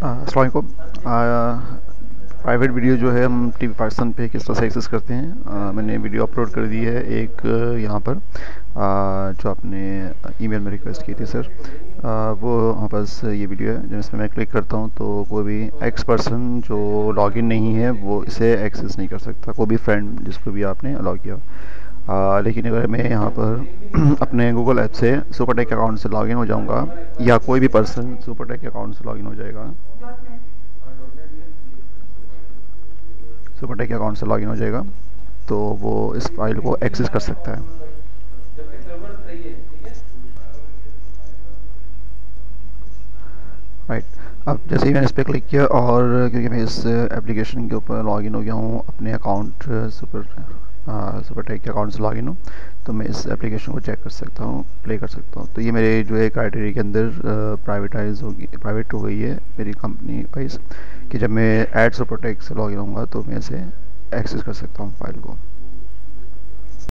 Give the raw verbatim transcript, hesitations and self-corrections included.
अस्सलाम वालेकुम। Private video जो है हम टीवी पाकिस्तान पे किस तरह से एक्सेस करते हैं। आ, मैंने वीडियो अपलोड कर दी है एक अ, यहाँ पर, आ, जो आपने ईमेल में रिक्वेस्ट की थी सर। आ, वो वहाँ पास ये वीडियो है, जब इसमें मैं क्लिक करता हूँ तो कोई भी एक्स पर्सन जो लॉगिन नहीं है वो इसे एक्सेस नहीं कर सकता, कोई भी फ्रेंड जिसको भी आपने अलाउ किया। आ, लेकिन अगर मैं यहाँ पर अपने गूगल ऐप से सुपरटेक अकाउंट से लॉगिन हो जाऊँगा, या कोई भी पर्सन सुपरटेक अकाउंट से लॉगिन हो जाएगा, सुपरटेक अकाउंट से लॉगिन हो जाएगा, तो वो इस फाइल को एक्सेस कर सकता है। राइट। अब जैसे ही मैंने इस पर क्लिक किया, और क्योंकि मैं इस एप्लीकेशन के ऊपर लॉगिन हो गया हूँ अपने अकाउंट सुपर सुपरटेक के अकाउंट से लॉगिन हूँ, तो मैं इस एप्लीकेशन को चेक कर सकता हूँ, प्ले कर सकता हूँ। तो ये मेरे जो है क्राइटेरिया के अंदर प्राइवेटाइज होगी, प्राइवेट हो गई है मेरी कंपनी वाइज, कि जब मैं ऐड सुपरटेक से लॉगिन होऊंगा तो मैं इसे एक्सेस कर सकता हूँ फाइल को।